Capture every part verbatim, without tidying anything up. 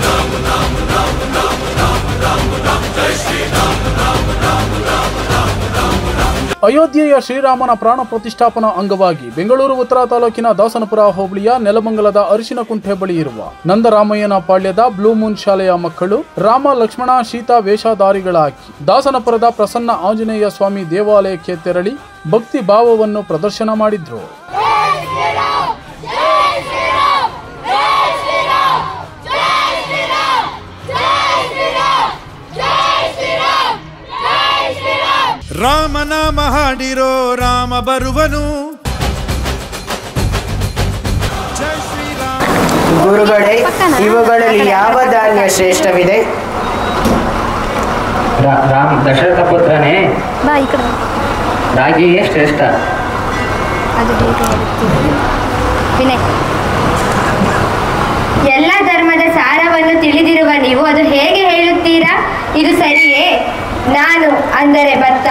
ಅಯೋಧ್ಯೆಯ ಶ್ರೀರಾಮನ ಪ್ರಾಣ ಪ್ರತಿಷ್ಠಾಪನಾ ಅಂಗವಾಗಿ ಬೆಂಗಳೂರು ಉತ್ತರ ತಾಲೂಕಿನ ದಾಸನಪುರ ಹೋಬಳಿಯ ನೆಲಮಂಗಲದ ಅರಿಶಿನಕುಂಟೆ ಬಳಿ ಇರುವ ನಂದರಾಮಯ್ಯನ ಪಾಳ್ಯದ ಬ್ಲೂ ಮೂನ್ ಶಾಲೆಯ ಮಕ್ಕಳು ರಾಮ ಲಕ್ಷ್ಮಣ ಸೀತಾ ವೇಷಧಾರಿಗಳಾಗಿ ದಾಸನಪುರದ ಪ್ರಸನ್ನ ಆಂಜನೇಯ ಸ್ವಾಮಿ ದೇವಾಲಯಕ್ಕೆ ತೆರಳಿ ಭಕ್ತಿ ಭಾವವನ್ನು ಪ್ರದರ್ಶನ ಮಾಡಿದ್ರು. ರಾಮನಾಮ ಹಾಡಿರೋ ರಾಮ ಬರುವನು. ಜೈ ಶ್ರೀರಾಮ. ಗುರುಗಳೇ, ಇವುಗಳಲ್ಲಿ ಯಾವ ಧಾನ್ಯ ಶ್ರೇಷ್ಠವಿದೆ? ರಾಮ ದಶರಥ ಪುತ್ರನೇ, ರಾಗಿಯೇ ಶ್ರೇಷ್ಠ. ಎಲ್ಲ ಧರ್ಮದ ಸಾರವನ್ನು ತಿಳಿದಿರುವ ನೀವು ಅದು ಹೇಗೆ ಹೇಳುತ್ತೀರಾ? ಇದು ಸರಿಯೇ? ನಾನು ಅಂದರೆ ಭತ್ತ,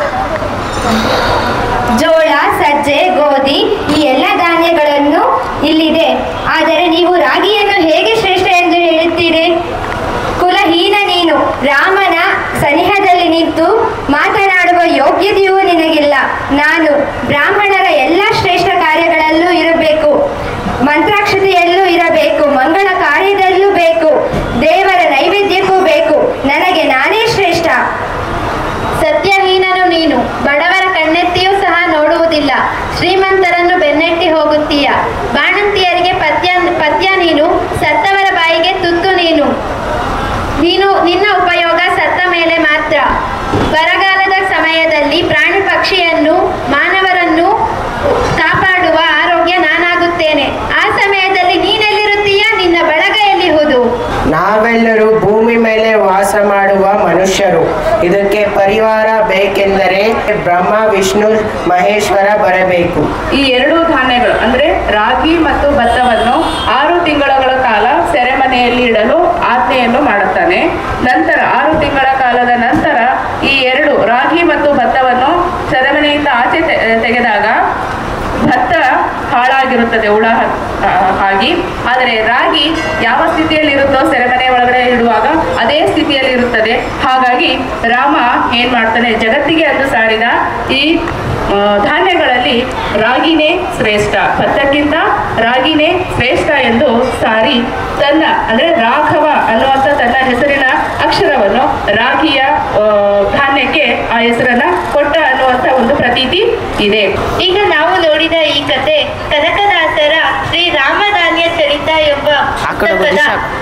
ಜೋಳ, ಸಜ್ಜೆ, ಗೋಧಿ ಈ ಎಲ್ಲ ಧಾನ್ಯಗಳನ್ನು ಇಲ್ಲಿದೆ. ಆದರೆ ನೀವು ರಾಗಿಯನ್ನು ಹೇಗೆ ಶ್ರೇಷ್ಠ ಎಂದು ಹೇಳುತ್ತೀರಿ? ಕುಲಹೀನ ನೀನು. ರಾಮನ ಸನಿಹದಲ್ಲಿ ನಿಂತು ಮಾತನಾಡುವ ಯೋಗ್ಯತೆಯೂ ನಿನಗಿಲ್ಲ. ನಾನು ಬ್ರಾಹ್ಮಣರ ಎಲ್ಲ ಶ್ರೇಷ್ಠ ಕಾರ್ಯಗಳಲ್ಲೂ ಇರಬೇಕು, ಮಂತ್ರಾಕ್ಷತೆಯಲ್ಲೂ ಇರಬೇಕು, ಮಂಗಳ ಕಾರ್ಯದಲ್ಲೂ ಬೇಕು, ದೇವರ ನೈವೇದ್ಯಕ್ಕೂ ಬೇಕು. ನನಗೆ ನಾನೇ ಶ್ರೇಷ್ಠ. ಸತ್ಯಹೀನನು ನೀನು. ಬಡವರ ಕಣ್ಣೆತ್ತಿಯೂ ಸಹ ನೋಡುವುದಿಲ್ಲ, ಶ್ರೀಮಂತರನ್ನು ಬೆನ್ನಟ್ಟಿ ಹೋಗುತ್ತೀಯ. ಬಾಣಂತಿಯರಿಗೆ ಪದ್ಯ ಪದ್ಯ ನೀನು, ಸತ್ತವರ ಬಾಯಿಗೆ ತುತ್ತು ನೀನು. ನೀನು ನಿನ್ನ ಉಪಯೋಗ ಸತ್ತ ಮೇಲೆ ಮಾತ್ರ. ಬರಗಾಲದ ಸಮಯದಲ್ಲಿ ಪ್ರಾಣಿ ಪಕ್ಷಿಯನ್ನು ಮಾನವರನ್ನು ಕಾಪಾಡುವ ಆರೋಗ್ಯ ನಾನಾಗುತ್ತೇನೆ. ಆ ಸಮಯದಲ್ಲಿ ನೀನೆಲ್ಲಿರುತ್ತೀಯ? ನಿನ್ನ ಬಳಗ ಎಲ್ಲಿಹುದು? ನಾವೆಲ್ಲರೂ ಭೂಮಿ ಮೇಲೆ ವಾಸ ಮಾಡುವ ಮನುಷ್ಯರು. ಇದಕ್ಕೆ ಪರಿವಾರ ಬೇಕೆಂದರೆ ಬ್ರಹ್ಮ, ವಿಷ್ಣು, ಮಹೇಶ್ವರ ಬರಬೇಕು. ಈ ಎರಡೂ ಧಾನ್ಯಗಳು ಅಂದ್ರೆ ರಾಗಿ ಮತ್ತು ಭತ್ತವನ್ನು ಆರು ತಿಂಗಳ ಕಾಲ ಸೆರೆಮನೆಯಲ್ಲಿ ಇಡಲು ಆಜ್ಞೆಯನ್ನು ಮಾಡುತ್ತಾನೆ. ನಂತರ ಆರು ತಿಂಗಳ ಕಾಲದ ನಂತರ ಈ ಎರಡು ರಾಗಿ ಮತ್ತು ಭತ್ತವನ್ನು ಸೆರೆಮನೆಯಿಂದ ಆಚೆ ತೆಗೆದಾಗ ಭತ್ತ ಹಾಳಾಗಿರುತ್ತದೆ, ಹುಳ ಆಗಿ. ಆದರೆ ರಾಗಿ ಯಾವ ಸ್ಥಿತಿಯಲ್ಲಿ ಇರುತ್ತೋ ಸೆರೆಮನೆ ಒಳಗಡೆ ಇಡುವಾಗ ಅದೇ ಸ್ಥಿತಿಯಲ್ಲಿ ಇರುತ್ತದೆ. ಹಾಗಾಗಿ ರಾಮ ಏನ್ ಮಾಡ್ತಾನೆ, ಜಗತ್ತಿಗೆ ಅದು ಸಾರಿದ ಈ ಧಾನ್ಯಗಳಲ್ಲಿ ರಾಗಿನೇ ಶ್ರೇಷ್ಠ, ಭತ್ತಕ್ಕಿಂತ ರಾಗಿನೇ ಶ್ರೇಷ್ಠ ಎಂದು ಸಾರಿ ತನ್ನ ಅಂದ್ರೆ ರಾಘವ ಅನ್ನುವಂಥ ತನ್ನ ಹೆಸರಿನ ಅಕ್ಷರವನ್ನು ರಾಗಿಯ ಧಾನ್ಯಕ್ಕೆ ಆ ಹೆಸರನ್ನ ಕೊಟ್ಟ ಅನ್ನುವಂಥ ಒಂದು ಪ್ರತೀತಿ ಇದೆ. ಈಗ ನಾವು ನೋಡಿದ ಈ ಕತೆ ಕನಕದಾಸರ ಶ್ರೀ ರಾಮಧಾನ್ಯ ಚರಿತ ಎಂಬ ಪುಸ್ತಕದ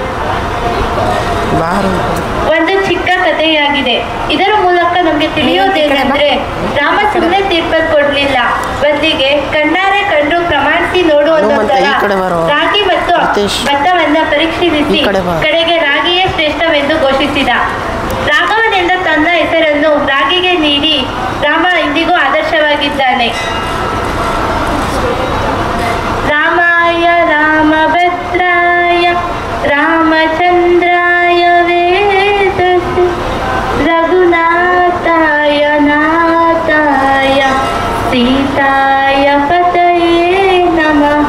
ಒಂದು ಚಿಕ್ಕ ಕಥೆಯಾಗಿದೆ. ಇದರ ಮೂಲಕ ನಮಗೆ ತಿಳಿಯೋದೇನೆಂದ್ರೆ, ರಾಮ ಸುಮ್ಮನೆ ತೀರ್ಪನ್ನು ಕೊಡ್ಲಿಲ್ಲ, ಬದಲಿಗೆ ಕಣ್ಣಾರೆ ಕಂಡು ಪ್ರಮಾಣಿಸಿ ನೋಡುವಂತ ರಾಗಿ ಮತ್ತು ಭತ್ತವನ್ನ ಪರೀಕ್ಷಿಸಿ ಕಡೆಗೆ ರಾಗಿಯೇ ಶ್ರೇಷ್ಠವೆಂದು ಘೋಷಿಸಿದ. ರಾಘವನೆಂದ ತನ್ನ ಹೆಸರನ್ನು ರಾಗಿಗೆ ನೀಡಿ ರಾಮ ಇಂದಿಗೂ ಆದರ್ಶವಾಗಿದ್ದಾನೆ. ರಾಮಾಯ ರಾಮಭದ್ರಾಯ ರಾಮಚಂದ್ರಾಯ ವೇದಸೆ ರಘುನಾಥಾಯ ನಾಥಾಯ ಸೀತಾಯ ಪತಯೇ ನಮಃ.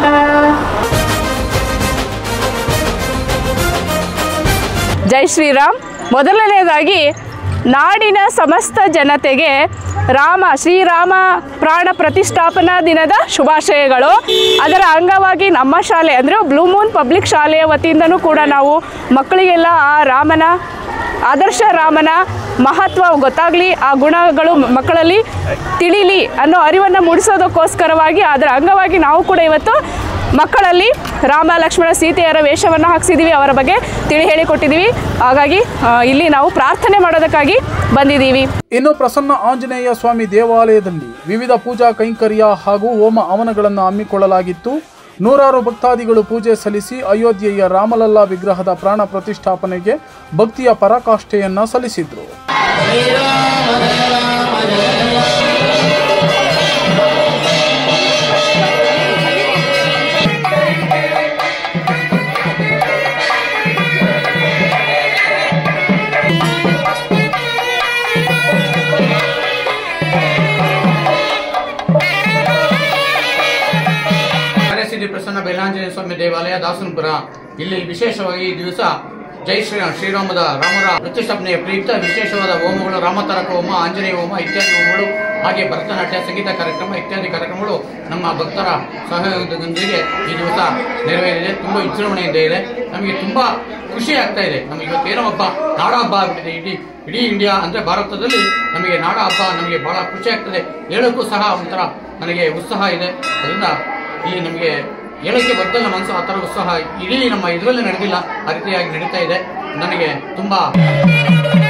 ಜೈ ಶ್ರೀರಾಮ್. ಮೊದಲನೆಯದಾಗಿ ನಾಡಿನ ಸಮಸ್ತ ಜನತೆಗೆ ರಾಮ ಶ್ರೀರಾಮ ಪ್ರಾಣ ಪ್ರತಿಷ್ಠಾಪನಾ ದಿನದ ಶುಭಾಶಯಗಳು. ಅದರ ಅಂಗವಾಗಿ ನಮ್ಮ ಶಾಲೆ ಅಂದರೆ ಬ್ಲೂ ಮೂನ್ ಪಬ್ಲಿಕ್ ಶಾಲೆಯ ವತಿಯಿಂದನೂ ಕೂಡ ನಾವು ಮಕ್ಕಳಿಗೆಲ್ಲ ಆ ರಾಮನ ಆದರ್ಶ ರಾಮನ ಮಹತ್ವ ಗೊತ್ತಾಗಲಿ, ಆ ಗುಣಗಳು ಮಕ್ಕಳಲ್ಲಿ ತಿಳಿಲಿ ಅನ್ನೋ ಅರಿವನ್ನು ಮೂಡಿಸೋದಕ್ಕೋಸ್ಕರವಾಗಿ ಅದರ ಅಂಗವಾಗಿ ನಾವು ಕೂಡ ಇವತ್ತು ಮಕ್ಕಳಲ್ಲಿ ರಾಮ ಲಕ್ಷ್ಮಣ ಸೀತೆಯರ ವೇಷವನ್ನು ಹಾಕಿಸಿದ್ದೀವಿ, ಅವರ ಬಗ್ಗೆ ತಿಳಿ ಹೇಳಿಕೊಟ್ಟಿದ್ದೀವಿ. ಹಾಗಾಗಿ ಇಲ್ಲಿ ನಾವು ಪ್ರಾರ್ಥನೆ ಮಾಡೋದಕ್ಕಾಗಿ ಬಂದಿದ್ದೀವಿ. ಇನ್ನು ಪ್ರಸನ್ನ ಆಂಜನೇಯ ಸ್ವಾಮಿ ದೇವಾಲಯದಲ್ಲಿ ವಿವಿಧ ಪೂಜಾ ಕೈಂಕರ್ಯ ಹಾಗೂ ಹೋಮ ಹವನಗಳನ್ನು ಹಮ್ಮಿಕೊಳ್ಳಲಾಗಿತ್ತು. ನೂರಾರು ಭಕ್ತಾದಿಗಳು ಪೂಜೆ ಸಲ್ಲಿಸಿ ಅಯೋಧ್ಯೆಯ ರಾಮಲಲ್ಲಾ ವಿಗ್ರಹದ ಪ್ರಾಣ ಪ್ರತಿಷ್ಠಾಪನೆಗೆ ಭಕ್ತಿಯ ಪರಾಕಾಷ್ಠೆಯನ್ನ ಸಲ್ಲಿಸಿದ್ರು. ಪ್ರಸನ್ನ ಬೈಲಾಂಜನೇಯ ಸ್ವಾಮಿ ದೇವಾಲಯ ದಾಸನಪುರ, ಇಲ್ಲಿ ವಿಶೇಷವಾಗಿ ಈ ದಿವಸ ಜೈ ಶ್ರೀರಾಮ್ ಶ್ರೀರಾಮದ ರಾಮರ ಪ್ರತಿಷ್ಠಾಪನೆಯ ಪ್ರಯುಕ್ತ ವಿಶೇಷವಾದ ಹೋಮಗಳು, ರಾಮತಾರಕ ಹೋಮ, ಆಂಜನೇಯ ಹೋಮ ಇತ್ಯಾದಿ ಹೋಮಗಳು, ಹಾಗೆ ಭರತನಾಟ್ಯ, ಸಂಗೀತ ಕಾರ್ಯಕ್ರಮ ಇತ್ಯಾದಿ ಕಾರ್ಯಕ್ರಮಗಳು ನಮ್ಮ ಭಕ್ತರ ಸಹಯೋಗದೊಂದಿಗೆ ಈ ದಿವಸ ನೆರವೇರಿದೆ. ತುಂಬ ವಿಜೃಂಭಣೆಯಿಂದ ಇದೆ. ನಮಗೆ ತುಂಬ ಖುಷಿ ಆಗ್ತಾ ಇದೆ. ನಮಗೆ ಇವತ್ತೇನೋ ಹಬ್ಬ, ನಾಡ ಹಬ್ಬ ಆಗ್ಬಿಟ್ಟಿದೆ. ಇಡೀ ಇಡೀ ಇಂಡಿಯಾ ಅಂದರೆ ಭಾರತದಲ್ಲಿ ನಮಗೆ ನಾಡ ಹಬ್ಬ ನಮಗೆ ಬಹಳ ಖುಷಿ ಆಗ್ತದೆ. ಹೇಳೋಕ್ಕೂ ಸಹ ಒಂಥರ ನನಗೆ ಉತ್ಸಾಹ ಇದೆ. ಅದರಿಂದ ಈ ನಮಗೆ ಹೇಳೋಕ್ಕೆ ಬರ್ತಲ್ಲ ಮನಸ್ಸು, ಆ ಥರ ಉತ್ಸಾಹ ಇಡೀ ನಮ್ಮ ಇದರಲ್ಲಿ ನಡೆದಿಲ್ಲ, ಆ ರೀತಿಯಾಗಿ ನಡೀತಾ ಇದೆ. ನನಗೆ ತುಂಬ